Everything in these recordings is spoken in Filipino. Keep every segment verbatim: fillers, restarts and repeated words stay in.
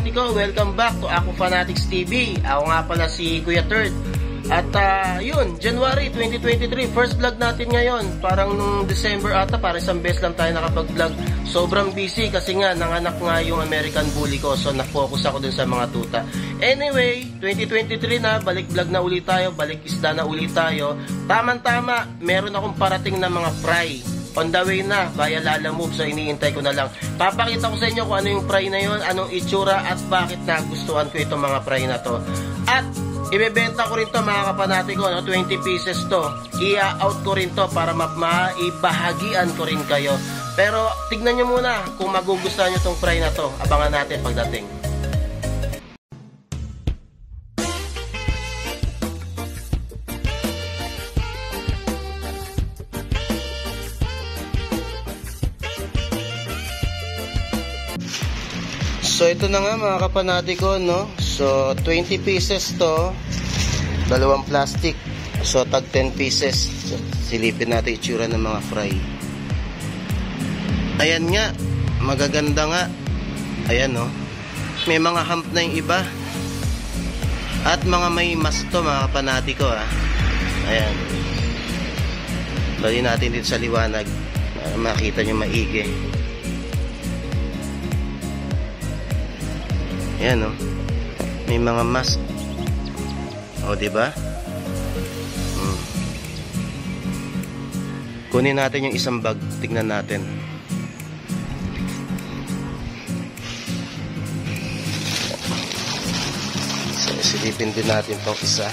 kapanatiko, welcome back to Ako Fanatics T V. Ako nga pala si Kuya Third. At uh, yun, January twenty twenty-three, first vlog natin ngayon. Parang nung December ata, parang isang beses lang tayo nakapag-vlog. Sobrang busy kasi nga, nanganak nga yung American Bully ko. So, na-focus ako dun sa mga tuta. Anyway, twenty twenty-three na, balik vlog na ulit tayo, balik isda na ulit tayo. Tamang-tama, meron akong parating na mga fry. On the way na, via Lala Move, so iniintay ko na lang. Papakita ko sa inyo kung ano yung fry na yun, anong itsura, at bakit nagustuhan ko itong mga fry na to. At ibebenta ko rin to mga kapanatiko, no? twenty pieces to. I-out ko rin to para maibahagian ko rin kayo. Pero tignan nyo muna kung magugustuhan nyo tong fry na to. Abangan natin pagdating. So ito na nga mga kapanatiko, no? So twenty pieces to, dalawang plastic. So tag ten pieces. So, silipin natin itsura ng mga fry. Ayan nga, magaganda nga. Ayan, no? May mga hump na yung iba. At mga may mas to mga kapanatiko, ah. Ayan. Bali natin dito sa liwanag para makita nyo maigi. Ayan, no? May mga mask. O, diba? Hmm. Kunin natin yung isang bag. Tignan natin. So, silipin din natin itong isa.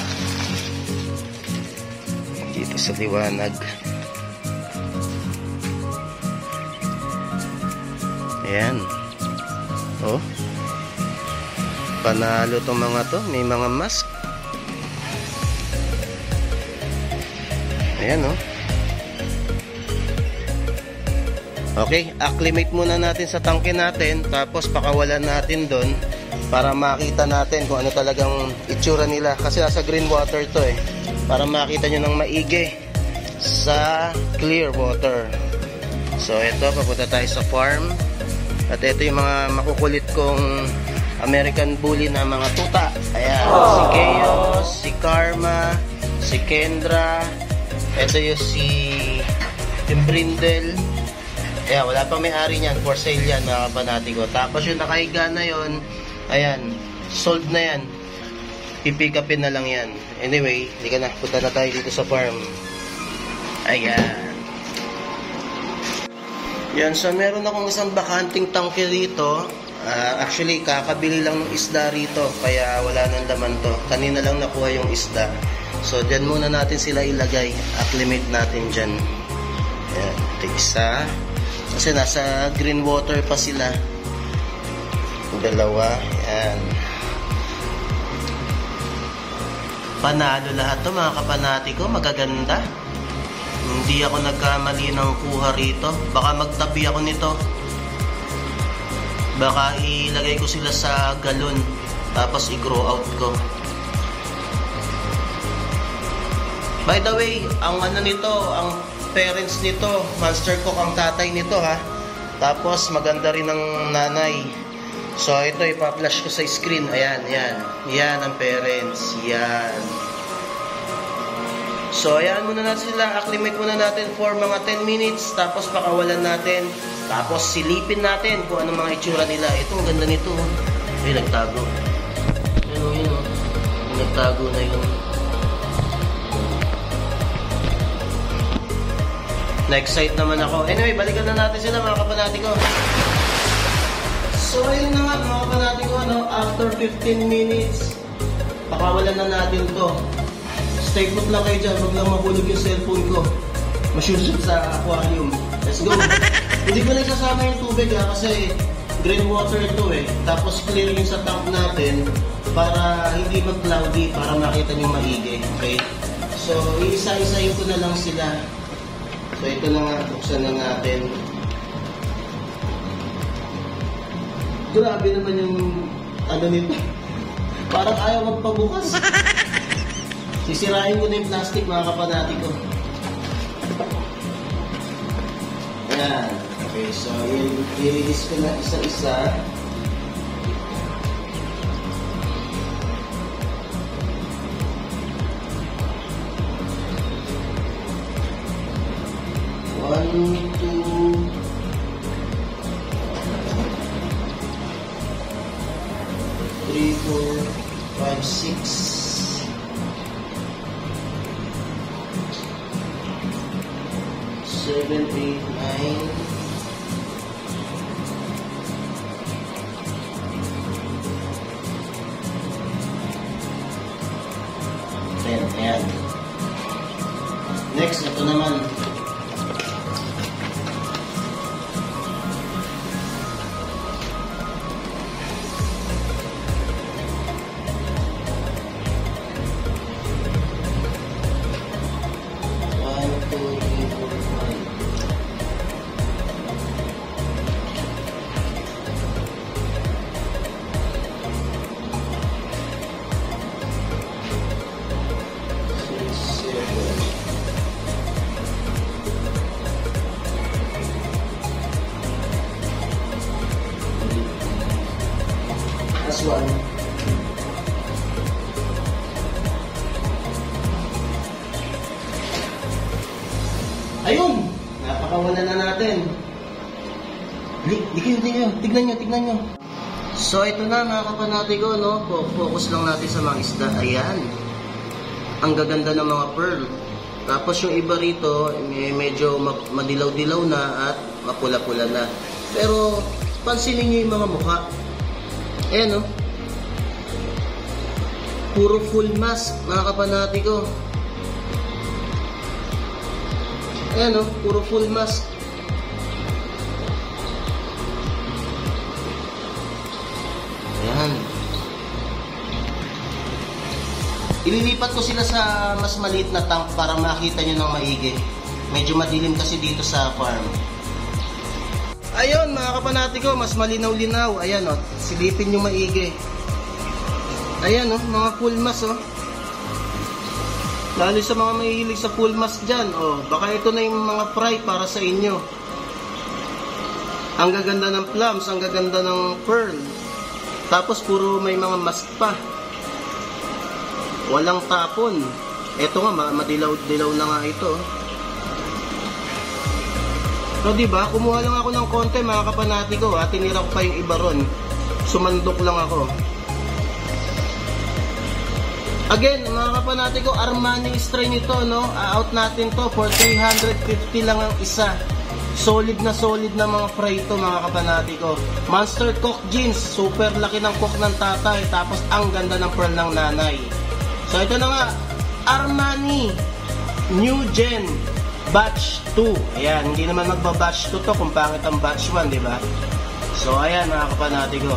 Dito sa liwanag. Ayan. Oh. Panalo tong mga to, may mga mask. Ayan, no? Okay, acclimate muna natin sa tangke natin, tapos pakawalan natin doon para makita natin kung ano talagang itsura nila. Kasi nasa green water to eh, para makita nyo ng maigi sa clear water. So ito, papunta tayo sa farm. At ito yung mga makukulit kong American Bully na mga tuta. Ayan, oh. Si Chaos, si Karma, si Kendra. Ito yung si yung Brindle. Ayan, wala pang may-ari niyan. For sale yan mga kapanatiko. Tapos yung nakahiga na yun, ayan, sold na yan. Pipick upin na lang yan. Anyway, hindi ka na. Punta na tayo dito sa farm. Ayan. Yan, so meron akong isang bakanting tangke dito. Uh, actually, kakabili lang ng isda rito, kaya wala nang laman to. Kanina lang nakuha yung isda. So, dyan muna natin sila ilagay. Acclimate natin dyan. Ayan, ito isa. Kasi nasa green water pa sila. Dalawa. Ayan. Panalo lahat to mga kapanatiko. Magaganda. Hindi ako nagkamali ng kuha rito. Baka magtabi ako nito. Baka ilagay ko sila sa galon, tapos i-grow out ko. By the way, ang ano nito, ang parents nito, Monster Cook ang tatay nito, ha. Tapos maganda rin ang nanay. So ito, ipa-flash ko sa screen. Ayan, ayan. Yan ang parents. Yan. So ayan muna natin sila. Acclimate muna natin for mga ten minutes. Tapos pakawalan natin. Tapos silipin natin kung anong mga itsura nila. Ito, ang ganda nito. Ay, nagtago. Ayun, oh, yun, oh. Nagtago na yun. Na-excite naman ako. Anyway, balikan na natin sila mga kapanatiko. So, ayun na nga mga kapanatiko, no? After fifteen minutes, pakawalan na natin to. Stay put lang kayo dyan. Huwag lang mahulog yung cellphone ko. Masyusot sa aquarium. Let's go. Hindi ko na isasama yung tubig, ha, kasi green water ito eh. Tapos clear yung sa tank natin para hindi mag-cloudy, para makita nyo maigi. Okay? So, iisa-isayin ko na lang sila. So, ito na nga. Buksan na natin. Grabe naman yung ano nito. Parang ayaw magpabukas. Sisirain ko na yung plastic mga kapanatiko. Ayan. Okay, so i-release ko na isa-isa. two, three, four, five, six, seven, eight, nine, ten. Ayan. Next, ito naman. Last one. Ayun! Napakawala na natin. Di, di kayo, di kayo. Tignan nyo, tignan nyo. So, ito na mga kapanatigo, no? Focus lang natin sa mga isda. Ayan. Ang gaganda ng mga pearl. Tapos yung iba rito, medyo madilaw-dilaw na at mapula-pula na. Pero, pansinin nyo yung mga mukha. Ayan, no? Puro full mask, mga kapanatigo. Ayan, no? Puro full mask. Ayan. Ililipat ko sila sa mas maliit na tank para makita nyo ng maigi. Medyo madilim kasi dito sa farm. Ayun mga kapanatiko, mas malinaw-linaw. Ayan o, oh, silipin nyo maigi. Ayan o, oh, mga full mask o. Oh. Lalo sa mga mahihilig sa full mask dyan. Oh, baka ito na yung mga fry para sa inyo. Ang gaganda ng plums, ang gaganda ng pearl. Tapos puro may mga mask pa. Walang tapon. Ito nga, madilaw-dilaw na nga ito. So, diba, kumuha lang ako ng konti mga kapanatiko at tinira ko pa yung iba ron. Sumandok lang ako. Again, mga kapanatiko, Armani strain ito, no? Out natin to for three hundred fifty lang ang isa. Solid na solid na mga fry ito, mga kapanatiko. Monster Cock Jeans, super laki ng cock ng tatay. Tapos ang ganda ng pearl ng nanay. So, ito na nga, Armani New Gen Batch two. Ayan, hindi naman magba-batch two to kung pangit ang batch one, di ba? So, ayan mga kapanatiko.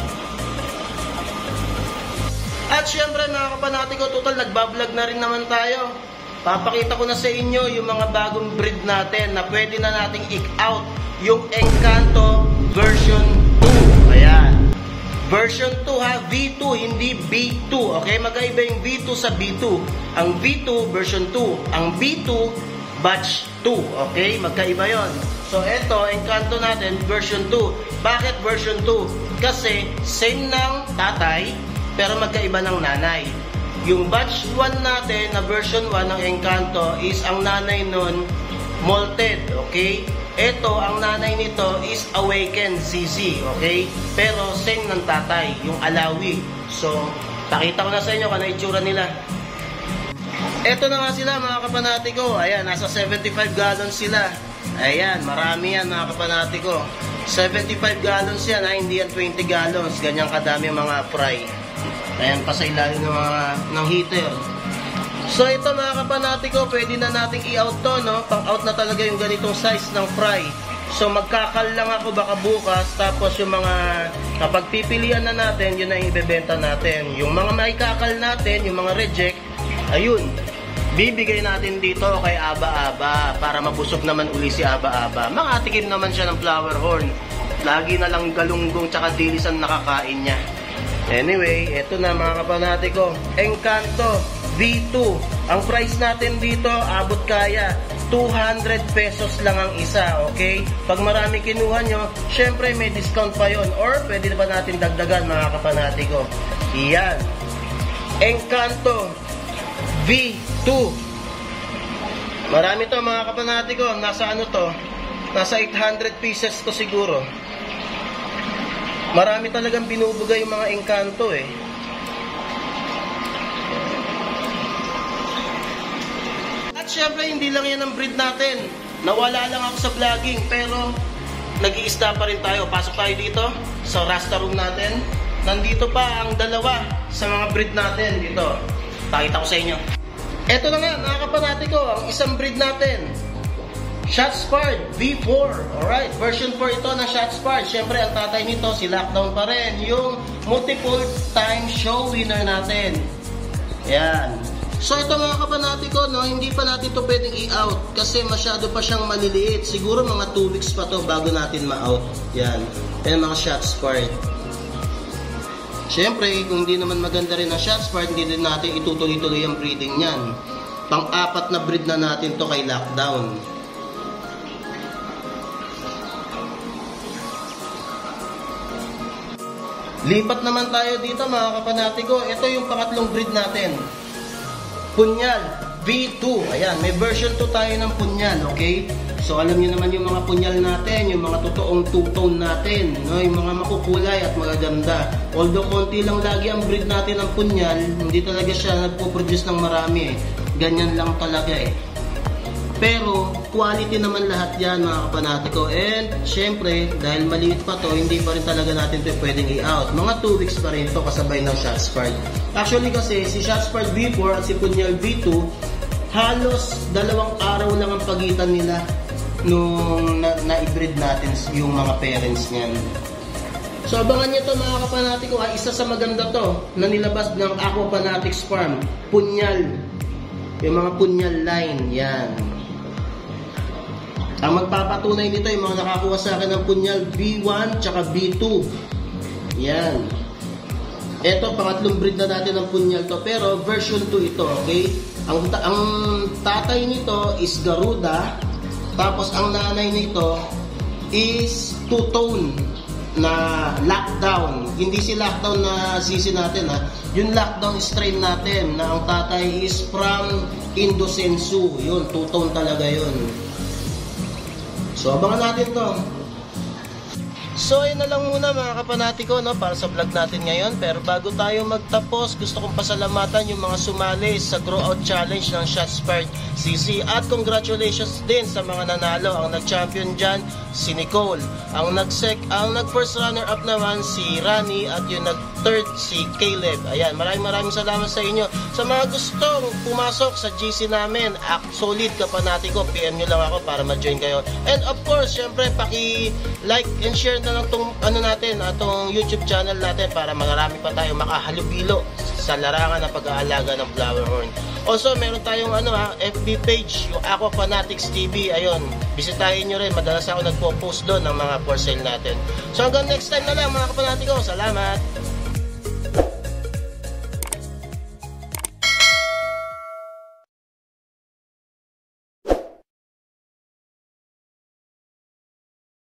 At syempre mga kapanatiko, total nagbablog na rin naman tayo. Papakita ko na sa inyo yung mga bagong breed natin na pwede na nating ik-out. Yung Encanto version two. Ayan. Version two ha, V two, hindi B two. Okay, magkaiba yung V two sa B two. Ang V two version two, ang B two batch two. Okay, magkaiba yon. So eto, Encanto natin version two. Bakit version two? Kasi same ng tatay pero magkaiba ng nanay. Yung batch one natin na version one ng Encanto is ang nanay nun molted, okay? Ito, ang nanay nito is Awakened C C, okay? Pero same ng tatay, yung Alawi. So, pakita ko na sa inyo kung ano itsura nila. Ito na nga sila mga kapanatiko. Ayan, nasa seventy-five gallons sila. Ayan, marami yan mga kapanatiko. seventy-five gallons yan, ha? Hindi yan twenty gallons. Ganyang kadami mga fry. Ayan pa sa ilalim ng, mga, ng heater. So ito mga kapanatiko, pwede na nating i-out to, no? Pang-out na talaga yung ganitong size ng fry. So magkakal lang ako baka bukas. Tapos yung mga kapag pipilian na natin, yun na ibebenta natin. Yung mga maikakal natin, yung mga reject, ayun, bibigay natin dito kay Aba-Aba para mabusog naman uli si Aba-Aba. Makatikim naman siya ng flower horn. Lagi na lang galunggong tsaka dilis ang nakakain niya. Anyway, eto na mga kapanatiko, Encanto V two. Ang price natin dito, abot kaya two hundred pesos lang ang isa, okay? Pag marami kinuha nyo, syempre may discount pa yon, or pwede ba natin dagdagan mga kapanatiko. Iyan, Encanto V two. Marami to mga kapanatiko. Nasa ano to? Nasa eight hundred pieces to siguro. Marami talagang binubugay yung mga Encanto eh. At syempre, hindi lang yan ang breed natin. Nawala lang ako sa vlogging, pero nag-iista pa rin tayo. Pasok tayo dito sa Rasta Room natin. Nandito pa ang dalawa sa mga breed natin dito. Pakita ko sa inyo. Ito na nga, mga kapanatiko, ang isang breed natin. Shotspard V four. Alright, version four ito ng Shotspard. Siyempre, ang tatay nito, si Lockdown pa rin. Yung multiple time show winner natin. Yan. So ito mga kapanatiko, no, hindi pa natin ito pwedeng i-out kasi masyado pa siyang maliliit. Siguro mga two weeks pa to bago natin ma-out. Yan. Yan mga Shotspard. Siyempre, kung hindi naman maganda rin ang Shotspard, hindi din natin itutuloy-tuloy ang breeding niyan. Pang-apat na breed na natin to kay Lockdown. Lipat naman tayo dito mga kapanatiko. Ito yung pangatlong breed natin. Punyal V two. Ayan, may version two tayo ng Punyal, okay? So alam niyo naman yung mga Punyal natin, yung mga totoong two-tone natin, no? Yung mga makukulay at magaganda. Although konti lang lagi ang breed natin ng Punyal, hindi talaga siya nagpo-produce ng marami eh. Ganyan lang talaga eh. Pero quality naman lahat yan mga kapanatiko. And syempre, dahil maliit pa to, hindi pa rin talaga natin ito pwedeng i-out. Mga two weeks pa rin ito kasabay ng Shotspard. Actually kasi si Shotspard V four at si Punyal V two, halos dalawang araw lang ang pagitan nila nung na-breed na natin yung mga parents niyan. So abangan nyo to mga kapanatiko, ay isa sa maganda to na nilabas ng Aquapanatics Farm. Punyal. Yung mga Punyal line, yan. Ang magpapatunay nito yung mga nakakuha sa akin ng Punyal V one tsaka V two. Yan. Ito, pangatlong breed na natin ng Punyal to. Pero version two ito, okay? Ang, ang tatay nito is Garuda. Tapos ang nanay nito is two-tone na Lockdown. Hindi si Lockdown na sisi natin ha. Yung Lockdown strain natin na ang tatay is from Indosensu. Yun, two-tone talaga yun. So, abangan natin to. So, yun na lang muna mga kapanatiko, no, para sa vlog natin ngayon. Pero bago tayo magtapos, gusto kong pasalamatan yung mga sumali sa Grow Out Challenge ng Shotspard C C. At congratulations din sa mga nanalo. Ang nag-champion dyan, si Nicole. Ang nag-sec, ang nag-first runner-up naman, si Rani. At yung nag-third, si Caleb. Ayan, maraming maraming salamat sa inyo. Sa mga gustong pumasok sa G C namin, Act Solid Kapanatiko, P M nyo lang ako para ma-join kayo. And of course, syempre, paki-like and share na lang tong ano natin, atong YouTube channel natin para marami pa tayo makahalubilo sa larangan ng pag-aalaga ng flower horn. Also, meron tayong ano ha, F B page, yung Aquapanatics T V. Ayun, bisitahin nyo rin. Madalas ako nagpo-post doon ng mga for sale natin. So hanggang next time na lang mga kapanatiko. Salamat!